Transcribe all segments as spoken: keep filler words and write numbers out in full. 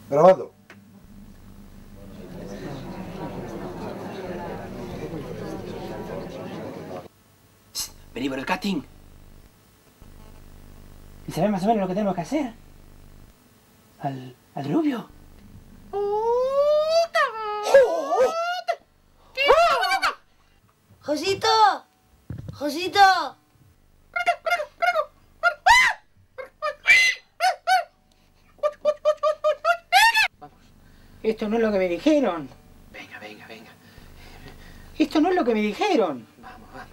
Grabando. Vení por el casting. ¿Y sabes más o menos lo que tenemos que hacer? Al, al rubio. ¡Josito! ¡Josito! Esto no es lo que me dijeron. Venga, venga, venga. Esto no es lo que me dijeron. Vamos, vamos.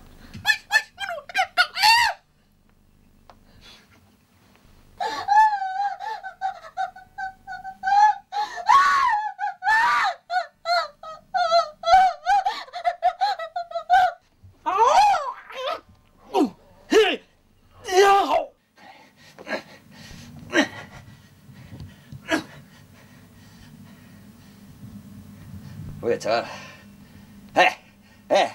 Oye, chaval. ¡Eh! ¡Eh!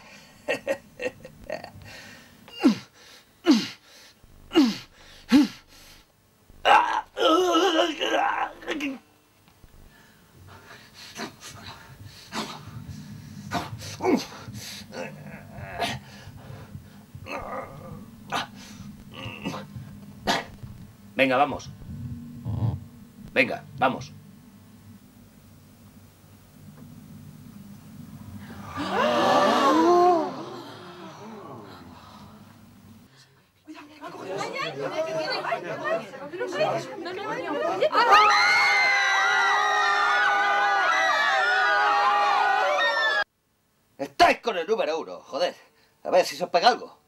Venga, vamos. Venga, vamos. Estáis con el número uno, joder. A ver si se os pega algo.